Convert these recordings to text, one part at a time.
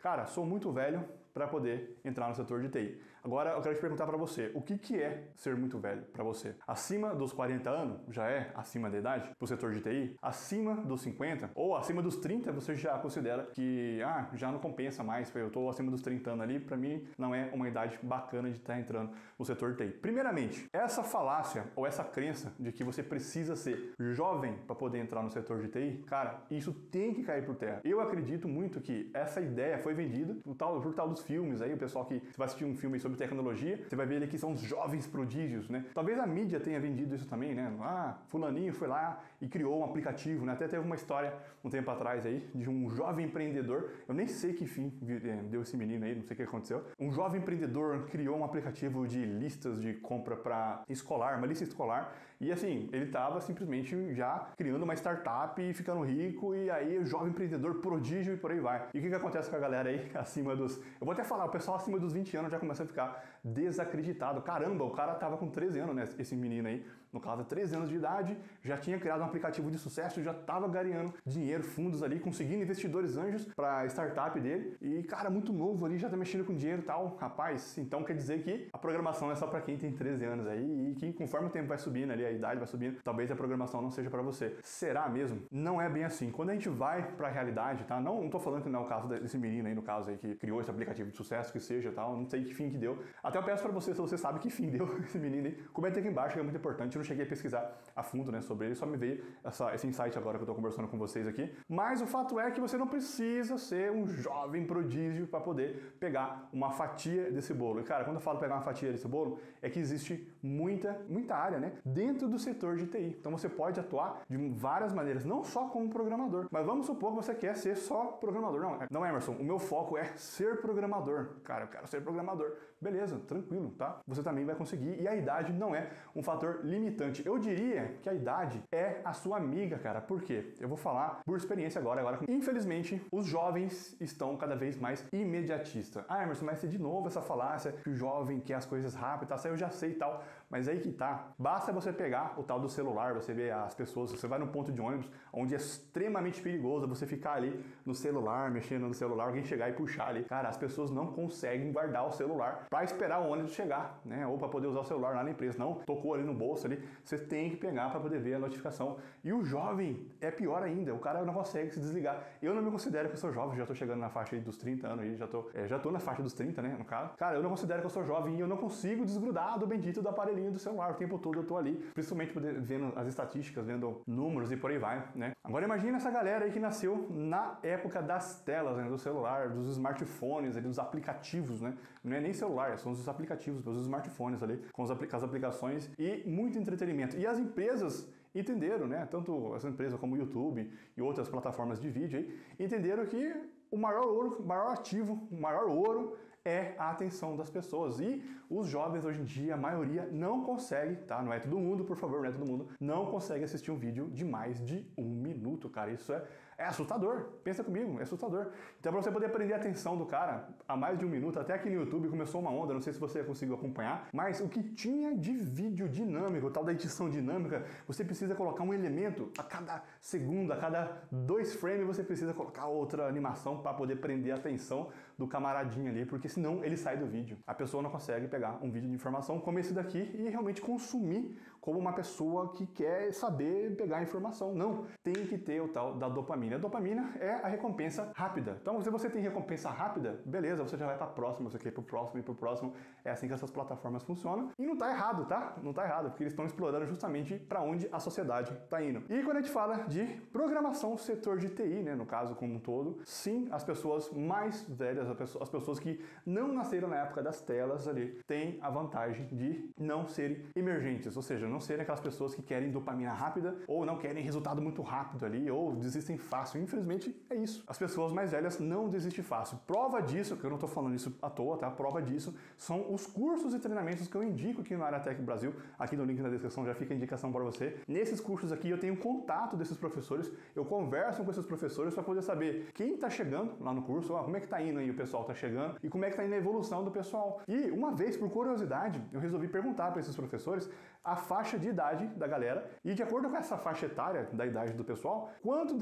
cara, sou muito velho para poder entrar no setor de TI. Agora eu quero te perguntar para você, o que é ser muito velho para você? Acima dos 40 anos já é acima da idade para o setor de TI? Acima dos 50 ou acima dos 30 você já considera que já não compensa mais, eu estou acima dos 30 anos ali, para mim não é uma idade bacana de estar entrando no setor de TI. Primeiramente, essa falácia ou essa crença de que você precisa ser jovem para poder entrar no setor de TI, cara, isso tem que cair por terra. Eu acredito muito que essa ideia foi vendida por tal dos filmes aí, o pessoal que você vai assistir um filme sobre tecnologia, você vai ver ali que são os jovens prodígios, né? Talvez a mídia tenha vendido isso também, né? Fulaninho foi lá e criou um aplicativo, né? Até teve uma história um tempo atrás aí de um jovem empreendedor, eu nem sei que fim deu esse menino aí, não sei o que aconteceu. Um jovem empreendedor criou um aplicativo de listas de compra para escolar, uma lista escolar, e assim, ele tava simplesmente já criando uma startup e ficando rico, e aí o jovem empreendedor prodígio e por aí vai. E o que acontece com a galera aí acima dos... Eu vou até falar, o pessoal acima dos 20 anos já começa a ficar desacreditado. Caramba, o cara tava com 13 anos, né? Esse menino aí, no caso, 13 anos de idade, já tinha criado um aplicativo de sucesso, já tava gareando dinheiro, fundos ali, conseguindo investidores anjos pra startup dele. E, cara, muito novo ali, já tá mexendo com dinheiro e tal. Rapaz, então quer dizer que a programação é só pra quem tem 13 anos aí e que conforme o tempo vai subindo ali, a idade vai subindo, talvez a programação não seja pra você. Será mesmo? Não é bem assim. Quando a gente vai pra realidade, tá? Não tô falando que não é o caso desse menino aí, no caso aí, que criou esse aplicativo de sucesso, que seja, tal, não sei que fim que deu. Até eu peço pra você, se você sabe que fim deu esse menino aí, comenta aqui embaixo, que é muito importante. Eu não cheguei a pesquisar a fundo, né, sobre ele, só me veio esse insight agora que eu tô conversando com vocês aqui. Mas o fato é que você não precisa ser um jovem prodígio para poder pegar uma fatia desse bolo. E, cara, quando eu falo pegar uma fatia desse bolo, é que existe muita área, né, dentro do setor de TI. Então você pode atuar de várias maneiras, não só como programador, mas vamos supor que você quer ser só programador. Não, Emerson, o meu foco é ser programador. Cara, eu quero ser programador. Beleza, tranquilo, tá? Você também vai conseguir, e a idade não é um fator limitante. Eu diria que a idade é a sua amiga, cara. Por quê? Eu vou falar por experiência agora. Infelizmente, os jovens estão cada vez mais imediatistas. Emerson, mas de novo essa falácia que o jovem quer as coisas rápidas, eu já sei e tal, mas aí que tá. Basta você pegar o tal do celular, você vê as pessoas, você vai num ponto de ônibus, onde é extremamente perigoso você ficar ali no celular, mexendo no celular, alguém chegar e puxar ali. Cara, as pessoas não conseguem guardar o celular para esperar o ônibus chegar, né? Ou para poder usar o celular lá na empresa. Não, tocou ali no bolso ali, você tem que pegar para poder ver a notificação. E o jovem é pior ainda, o cara não consegue se desligar. Eu não me considero que eu sou jovem, já tô chegando na faixa aí dos 30 anos aí, já tô na faixa dos 30, né, no caso. Cara, eu não considero que eu sou jovem e eu não consigo desgrudar do bendito do aparelhinho do celular. O tempo todo eu tô ali, principalmente vendo as estatísticas, vendo números e por aí vai, né? Agora imagina essa galera aí que nasceu na época das telas, né, do celular, dos smartphones, ali, dos aplicativos, né? Não é nem celular, são os aplicativos, os smartphones ali, com as aplicações e muito entretenimento. E as empresas entenderam, né? Tanto essa empresa como o YouTube e outras plataformas de vídeo aí, entenderam que o maior ativo, o maior ouro é a atenção das pessoas. E os jovens hoje em dia, a maioria não consegue, tá? Não é todo mundo, por favor, não é todo mundo, não consegue assistir um vídeo de mais de 1 minuto, cara. Isso é assustador. Pensa comigo, é assustador. Então, para você poder prender a atenção do cara a mais de 1 minuto, até aqui no YouTube começou uma onda, não sei se você conseguiu acompanhar, mas o que tinha de vídeo dinâmico, o tal da edição dinâmica, você precisa colocar um elemento a cada segundo, a cada 2 frames, você precisa colocar outra animação para poder prender a atenção do camaradinho ali, porque senão ele sai do vídeo. A pessoa não consegue pegar um vídeo de informação como esse daqui e realmente consumir como uma pessoa que quer saber pegar a informação. Não, tem que ter o tal da dopamina. A dopamina é a recompensa rápida. Então, se você tem recompensa rápida, beleza, você já vai para a próxima, você quer ir pro próximo e pro próximo. É assim que essas plataformas funcionam. E não tá errado, tá? Não tá errado, porque eles estão explorando justamente para onde a sociedade tá indo. E quando a gente fala de programação, setor de TI, né, no caso como um todo, sim, as pessoas mais velhas, as pessoas que não nasceram na época das telas ali, têm a vantagem de não serem emergentes, ou seja, não serem aquelas pessoas que querem dopamina rápida ou não querem resultado muito rápido ali ou desistem fácil. Infelizmente é isso. As pessoas mais velhas não desistem fácil. Prova disso, que eu não tô falando isso à toa, tá? Prova disso são os cursos e treinamentos que eu indico aqui no Aratec Brasil. Aqui no link na descrição já fica a indicação para você. Nesses cursos aqui eu tenho contato desses professores, eu converso com esses professores para poder saber quem tá chegando lá no curso, como é que tá indo aí o pessoal tá chegando e como é que tá indo a evolução do pessoal. E uma vez, por curiosidade, eu resolvi perguntar para esses professores a faixa de idade da galera e de acordo com essa faixa etária da idade do pessoal, quanto desse pessoal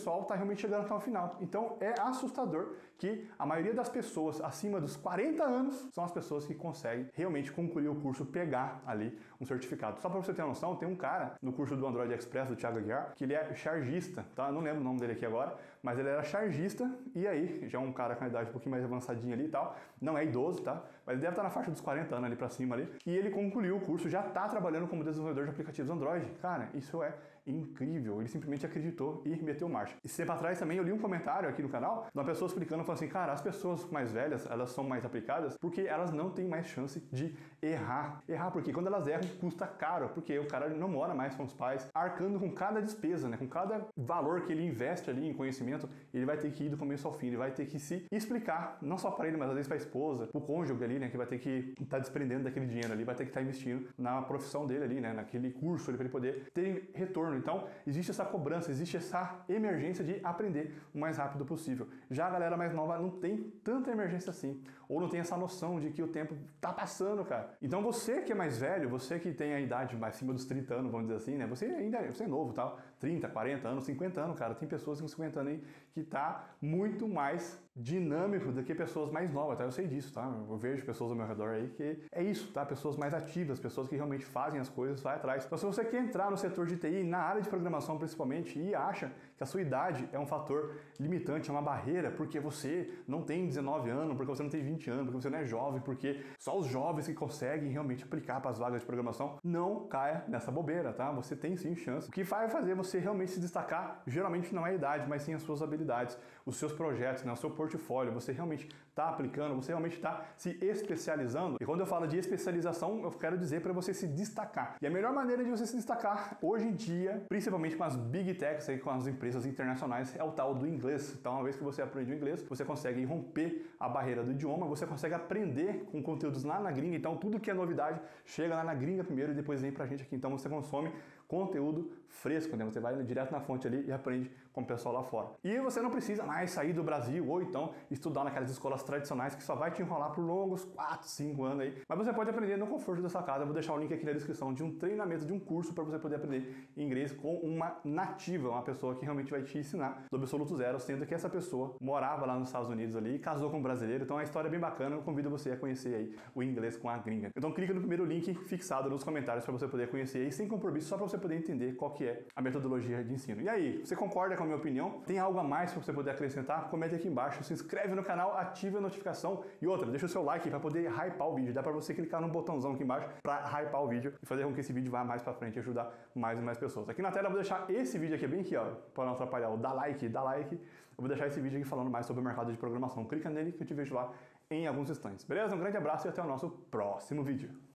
pessoal está realmente chegando até o final. Então é assustador que a maioria das pessoas acima dos 40 anos são as pessoas que conseguem realmente concluir o curso, pegar ali um certificado. Só para você ter uma noção, tem um cara no curso do Android Express do Thiago Aguiar, que ele é chargista, tá? Eu não lembro o nome dele aqui agora, mas ele era chargista e aí, já é um cara com a idade um pouquinho mais avançadinha ali e tal, não é idoso, tá? Mas ele deve estar na faixa dos 40 anos ali pra cima ali, e ele concluiu o curso, já tá trabalhando como desenvolvedor de aplicativos Android. Cara, isso é incrível, ele simplesmente acreditou e meteu marcha. E tempo atrás também eu li um comentário aqui no canal de uma pessoa explicando, falando assim, cara, as pessoas mais velhas, elas são mais aplicadas porque elas não têm mais chance de errar. Errar porque quando elas erram, custa caro, porque o cara não mora mais com os pais, arcando com cada despesa, né, com cada valor que ele investe ali em conhecimento, ele vai ter que ir do começo ao fim, ele vai ter que se explicar, não só para ele, mas às vezes para a esposa, para o cônjuge ali, né, que vai ter que estar desprendendo daquele dinheiro ali, vai ter que estar investindo na profissão dele ali, né, naquele curso ali, para ele poder ter retorno. Então, existe essa cobrança, existe essa emergência de aprender o mais rápido possível. Já a galera mais nova não tem tanta emergência assim, ou não tem essa noção de que o tempo tá passando, cara. Então você que é mais velho, você que tem a idade mais acima dos 30 anos, vamos dizer assim, né? Você é novo, tal, 30, 40 anos, 50 anos, cara. Tem pessoas com 50 anos aí que tá muito mais dinâmico do que pessoas mais novas, tá? Eu sei disso, tá? Eu vejo pessoas ao meu redor aí que é isso, tá? Pessoas mais ativas, pessoas que realmente fazem as coisas, vai atrás. Então se você quer entrar no setor de TI, na área de programação principalmente, e acha que a sua idade é um fator limitante, é uma barreira, porque você não tem 19 anos, porque você não tem 20 anos, porque você não é jovem, porque só os jovens que conseguem realmente aplicar para as vagas de programação, não caia nessa bobeira, tá? Você tem sim chance. O que vai fazer você realmente se destacar, geralmente não é a idade, mas sim as suas habilidades, os seus projetos, né? O seu portfólio, você realmente está aplicando, você realmente está se especializando. E quando eu falo de especialização, eu quero dizer para você se destacar. E a melhor maneira de você se destacar hoje em dia, principalmente com as big techs, aí, com as empresas internacionais, é o tal do inglês. Então, uma vez que você aprende o inglês, você consegue romper a barreira do idioma, você consegue aprender com conteúdos lá na gringa. Então, tudo que é novidade chega lá na gringa primeiro e depois vem pra gente aqui. Então, você consome conteúdo fresco, né? Você vai direto na fonte ali e aprende com o pessoal lá fora. E você não precisa mais sair do Brasil ou então estudar naquelas escolas tradicionais que só vai te enrolar por longos 4, 5 anos aí. Mas você pode aprender no conforto da sua casa. Eu vou deixar o link aqui na descrição de um treinamento, de um curso para você poder aprender inglês com uma nativa, uma pessoa que realmente vai te ensinar do absoluto zero, sendo que essa pessoa morava lá nos Estados Unidos ali e casou com um brasileiro. Então a história é bem bacana. Eu convido você a conhecer aí o inglês com a gringa. Então clica no primeiro link fixado nos comentários para você poder conhecer aí sem compromisso, só para você poder entender qual que é a metodologia de ensino. E aí, você concorda com a minha opinião? Tem algo a mais para você poder acrescentar? Comente aqui embaixo, se inscreve no canal, ative a notificação e outra, deixa o seu like para poder hypar o vídeo. Dá para você clicar no botãozão aqui embaixo para hypar o vídeo e fazer com que esse vídeo vá mais para frente e ajudar mais e mais pessoas. Aqui na tela eu vou deixar esse vídeo aqui bem aqui, ó, para não atrapalhar, o dá like. Eu vou deixar esse vídeo aqui falando mais sobre o mercado de programação. Clica nele que eu te vejo lá em alguns instantes. Beleza? Um grande abraço e até o nosso próximo vídeo.